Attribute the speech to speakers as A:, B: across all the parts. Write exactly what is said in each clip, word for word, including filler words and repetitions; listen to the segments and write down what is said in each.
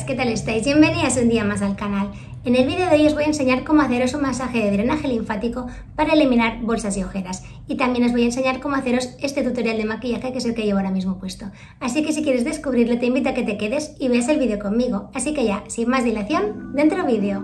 A: ¿qué tal estáis? Bienvenidas un día más al canal. En el vídeo de hoy os voy a enseñar cómo haceros un masaje de drenaje linfático para eliminar bolsas y ojeras. Y también os voy a enseñar cómo haceros este tutorial de maquillaje que es el que llevo ahora mismo puesto. Así que si quieres descubrirlo te invito a que te quedes y veas el vídeo conmigo. Así que ya, sin más dilación, dentro vídeo.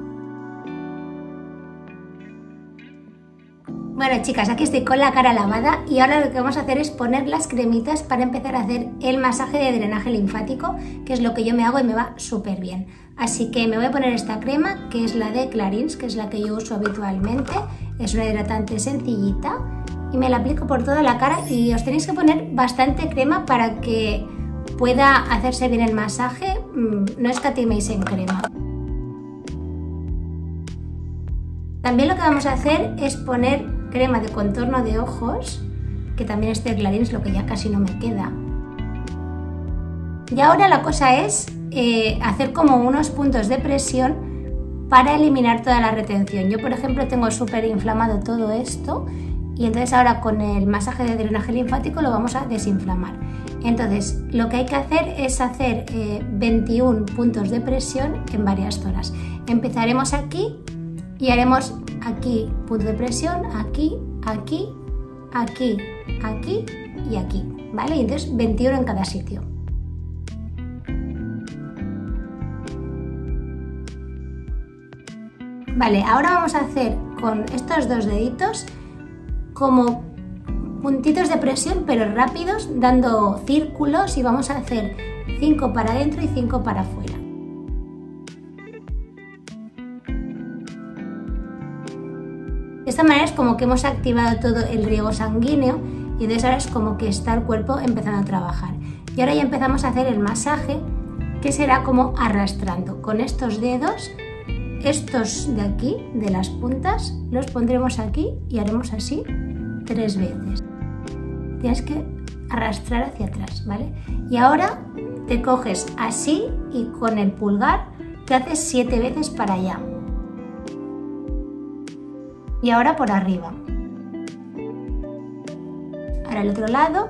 A: Bueno chicas, aquí estoy con la cara lavada y ahora lo que vamos a hacer es poner las cremitas para empezar a hacer el masaje de drenaje linfático, que es lo que yo me hago y me va súper bien. Así que me voy a poner esta crema, que es la de Clarins, que es la que yo uso habitualmente. Es una hidratante sencillita y me la aplico por toda la cara y os tenéis que poner bastante crema para que pueda hacerse bien el masaje, no escatiméis en crema. También lo que vamos a hacer es poner crema de contorno de ojos, que también es de Clarins, lo que ya casi no me queda. Y ahora la cosa es eh, hacer como unos puntos de presión para eliminar toda la retención. Yo por ejemplo tengo súper inflamado todo esto y entonces ahora con el masaje de drenaje linfático lo vamos a desinflamar. Entonces lo que hay que hacer es hacer eh, veintiún puntos de presión en varias zonas. Empezaremos aquí y haremos aquí punto de presión, aquí, aquí, aquí, aquí y aquí, ¿vale? Y entonces veintiuno en cada sitio. Vale, ahora vamos a hacer con estos dos deditos como puntitos de presión pero rápidos, dando círculos, y vamos a hacer cinco para adentro y cinco para afuera. De esta manera es como que hemos activado todo el riego sanguíneo y entonces ahora es como que está el cuerpo empezando a trabajar. Y ahora ya empezamos a hacer el masaje, que será como arrastrando. Con estos dedos, estos de aquí, de las puntas, los pondremos aquí y haremos así tres veces. Tienes que arrastrar hacia atrás, ¿vale? Y ahora te coges así y con el pulgar te haces siete veces para allá. Y ahora por arriba. Ahora el otro lado.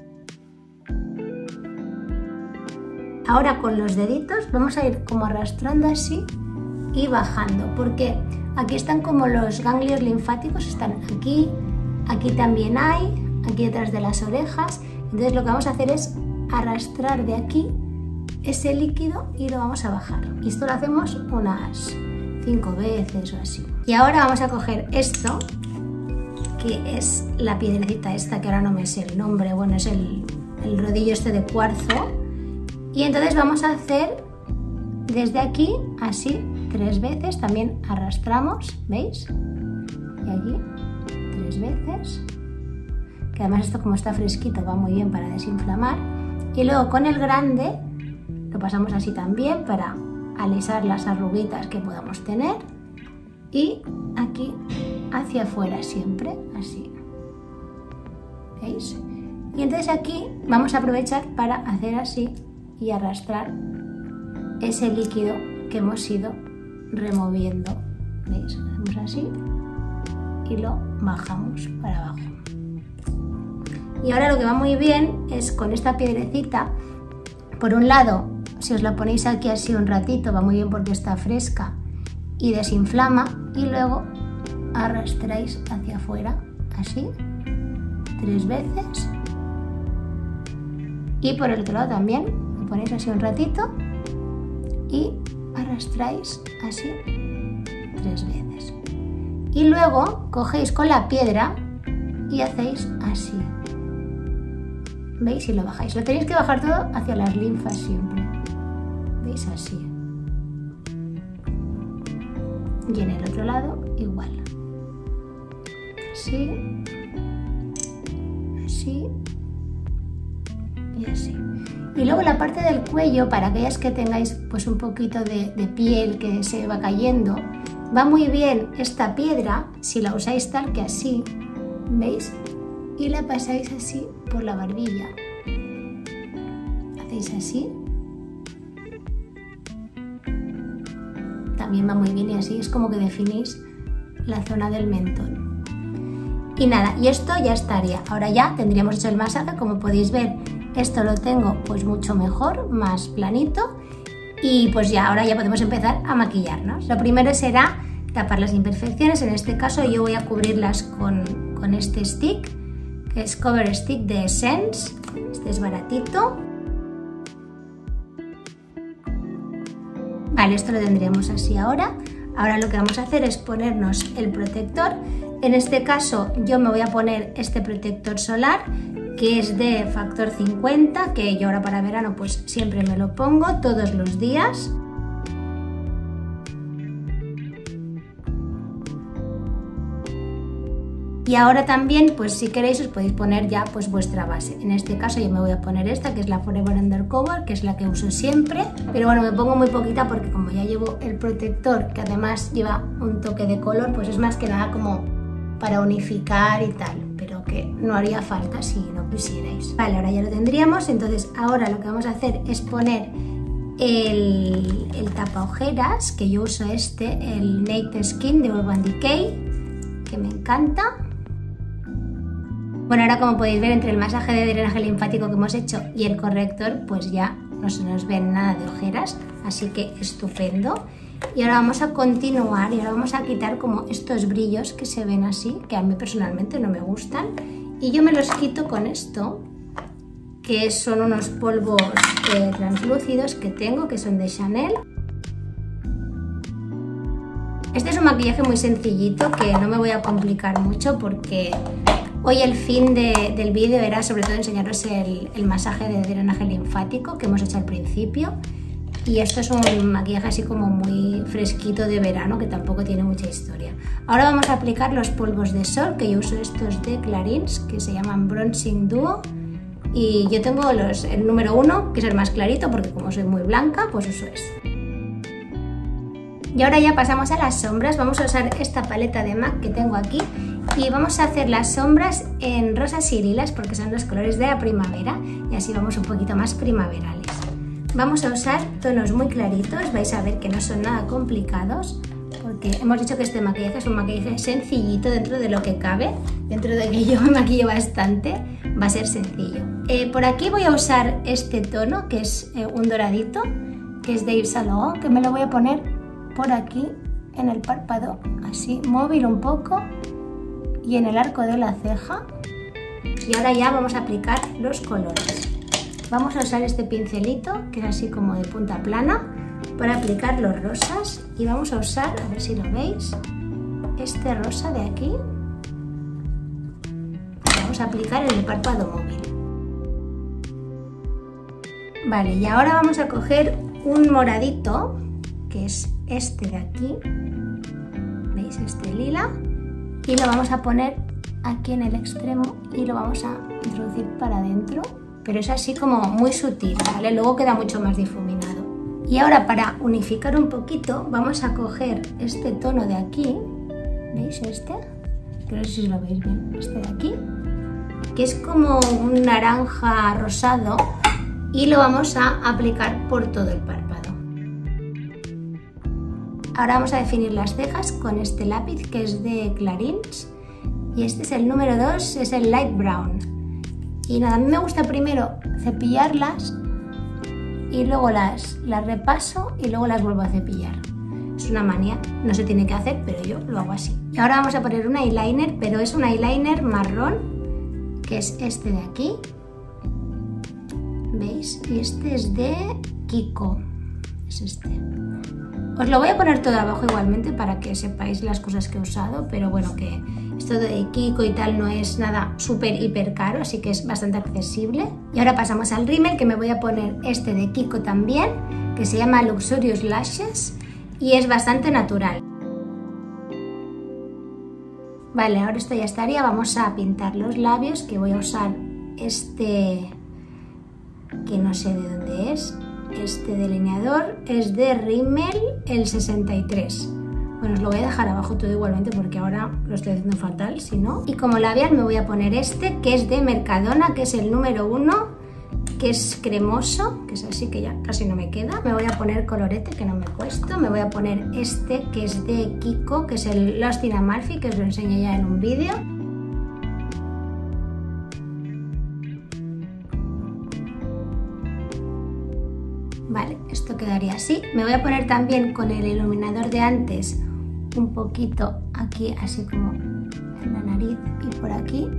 A: Ahora con los deditos vamos a ir como arrastrando así y bajando, porque aquí están como los ganglios linfáticos, están aquí, aquí también hay, aquí detrás de las orejas. Entonces lo que vamos a hacer es arrastrar de aquí ese líquido y lo vamos a bajar. Y esto lo hacemos unas cinco veces o así. Y ahora vamos a coger esto, que es la piedrecita esta, que ahora no me sé el nombre, bueno, es el, el rodillo este de cuarzo, y entonces vamos a hacer desde aquí, así, tres veces, también arrastramos, ¿veis? Y aquí, tres veces, que además esto como está fresquito va muy bien para desinflamar, y luego con el grande lo pasamos así también para alisar las arruguitas que podamos tener, y aquí hacia afuera siempre, así, ¿veis? Y entonces aquí vamos a aprovechar para hacer así y arrastrar ese líquido que hemos ido removiendo, ¿veis? Hacemos así y lo bajamos para abajo. Y ahora lo que va muy bien es con esta piedrecita, por un lado, si os la ponéis aquí así un ratito, va muy bien porque está fresca y desinflama, y luego arrastráis hacia afuera, así, tres veces, y por el otro lado también, lo ponéis así un ratito y arrastráis así tres veces. Y luego cogéis con la piedra y hacéis así, ¿veis? Y lo bajáis. Lo tenéis que bajar todo hacia las linfas siempre. ¿Veis? Así. Y en el otro lado igual. Así. Así. Y así. Y luego la parte del cuello, para aquellas que tengáis pues un poquito de, de piel que se va cayendo, va muy bien esta piedra si la usáis tal que así, ¿veis? Y la pasáis así por la barbilla. Hacéis así. También va muy bien y así es como que definís la zona del mentón. Y nada, y esto ya estaría. Ahora ya tendríamos hecho el masaje. Como podéis ver, esto lo tengo pues mucho mejor, más planito. y pues ya ahora ya podemos empezar a maquillarnos. Lo primero será tapar las imperfecciones, en este caso yo voy a cubrirlas con, con este stick, que es Cover Stick de Essence, este es baratito. Vale, esto lo tendríamos así ahora. Ahora lo que vamos a hacer es ponernos el protector. En este caso yo me voy a poner este protector solar, que es de factor cincuenta, que yo ahora para verano pues siempre me lo pongo todos los días. Y ahora también, pues si queréis os podéis poner ya pues vuestra base. En este caso yo me voy a poner esta, que es la Forever Undercover, que es la que uso siempre. Pero bueno, me pongo muy poquita porque como ya llevo el protector, que además lleva un toque de color, pues es más que nada como para unificar y tal. Pero que no haría falta si no quisierais. Vale, ahora ya lo tendríamos. Entonces ahora lo que vamos a hacer es poner el, el tapa ojeras, que yo uso este, el Naked Skin de Urban Decay, que me encanta. Bueno, ahora como podéis ver, entre el masaje de drenaje linfático que hemos hecho y el corrector, pues ya no se nos ven nada de ojeras, así que estupendo. Y ahora vamos a continuar y ahora vamos a quitar como estos brillos que se ven así, que a mí personalmente no me gustan. Y yo me los quito con esto, que son unos polvos eh, translúcidos que tengo, que son de Chanel. Este es un maquillaje muy sencillito que no me voy a complicar mucho porque hoy el fin de, del vídeo era sobre todo enseñaros el, el masaje de drenaje linfático que hemos hecho al principio. Y esto es un maquillaje así como muy fresquito de verano, que tampoco tiene mucha historia. Ahora vamos a aplicar los polvos de sol, que yo uso estos de Clarins, que se llaman Bronzing Duo. Y yo tengo los, el número uno, que es el más clarito, porque como soy muy blanca, pues uso este. Y ahora ya pasamos a las sombras. Vamos a usar esta paleta de MAC que tengo aquí. Y vamos a hacer las sombras en rosas y lilas, porque son los colores de la primavera. Y así vamos un poquito más primaverales. Vamos a usar tonos muy claritos, vais a ver que no son nada complicados, porque hemos dicho que este maquillaje es un maquillaje sencillito dentro de lo que cabe, dentro de que yo me maquillo bastante, va a ser sencillo. Eh, por aquí voy a usar este tono, que es eh, un doradito, que es de Yves Saint Laurent, que me lo voy a poner por aquí en el párpado, así, móvil un poco, y en el arco de la ceja. Y ahora ya vamos a aplicar los colores. Vamos a usar este pincelito, que es así como de punta plana, para aplicar los rosas. Y vamos a usar, a ver si lo veis, este rosa de aquí. Vamos a aplicar en el párpado móvil. Vale, y ahora vamos a coger un moradito, que es este de aquí. ¿Veis? Este lila. Y lo vamos a poner aquí en el extremo y lo vamos a introducir para adentro. Pero es así como muy sutil, ¿vale? Luego queda mucho más difuminado. Y ahora para unificar un poquito vamos a coger este tono de aquí, ¿veis este? No sé si lo veis bien, este de aquí, que es como un naranja rosado y lo vamos a aplicar por todo el párpado. Ahora vamos a definir las cejas con este lápiz que es de Clarins y este es el número dos, es el Light Brown. Y nada, a mí me gusta primero cepillarlas y luego las, las repaso y luego las vuelvo a cepillar. Es una manía, no se tiene que hacer, pero yo lo hago así. Y ahora vamos a poner un eyeliner, pero es un eyeliner marrón, que es este de aquí. ¿Veis? Y este es de Kiko, es este. Os lo voy a poner todo abajo igualmente para que sepáis las cosas que he usado, pero bueno, que esto de Kiko y tal no es nada súper hiper caro, así que es bastante accesible. Y ahora pasamos al rímel, que me voy a poner este de Kiko también, que se llama Luxurious Lashes y es bastante natural. Vale, ahora esto ya estaría. Vamos a pintar los labios, que voy a usar este que no sé de dónde es. Este delineador es de Rimmel, el sesenta y tres. Bueno, os lo voy a dejar abajo todo igualmente porque ahora lo estoy haciendo fatal, si no. Y como labial me voy a poner este, que es de Mercadona, que es el número uno, que es cremoso, que es así que ya casi no me queda. Me voy a poner colorete, que no me cuesta. Me voy a poner este, que es de Kiko, que es el Lost in Amalfi, que os lo enseñé ya en un vídeo. Vale, esto quedaría así. Me voy a poner también con el iluminador de antes un poquito aquí, así como en la nariz y por aquí.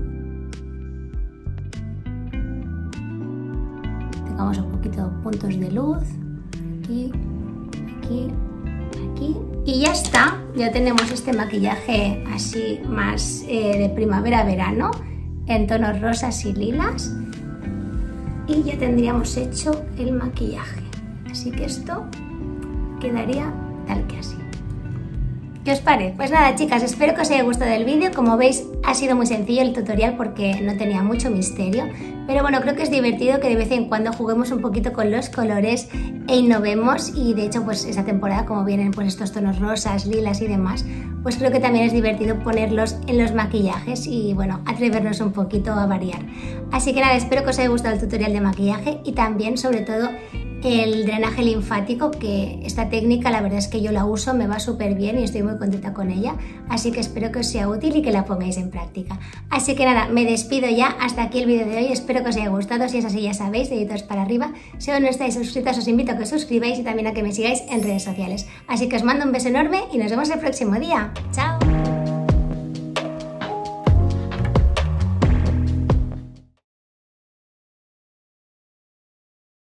A: Tengamos un poquito de puntos de luz. Aquí, aquí, aquí. Y ya está. Ya tenemos este maquillaje así más eh, de primavera-verano, en tonos rosas y lilas. Y ya tendríamos hecho el maquillaje. Así que esto quedaría tal que así. ¿Qué os parece? Pues nada, chicas, espero que os haya gustado el vídeo. Como veis, ha sido muy sencillo el tutorial porque no tenía mucho misterio. Pero bueno, creo que es divertido que de vez en cuando juguemos un poquito con los colores e innovemos. Y de hecho, pues esa temporada, como vienen pues estos tonos rosas, lilas y demás, pues creo que también es divertido ponerlos en los maquillajes y bueno, atrevernos un poquito a variar. Así que nada, espero que os haya gustado el tutorial de maquillaje y también, sobre todo, el drenaje linfático, que esta técnica la verdad es que yo la uso, me va súper bien y estoy muy contenta con ella, así que espero que os sea útil y que la pongáis en práctica. Así que nada, me despido ya, hasta aquí el vídeo de hoy, espero que os haya gustado, si es así ya sabéis, deditos para arriba, si aún no estáis suscritos os invito a que os suscribáis y también a que me sigáis en redes sociales. Así que os mando un beso enorme y nos vemos el próximo día. ¡Chao!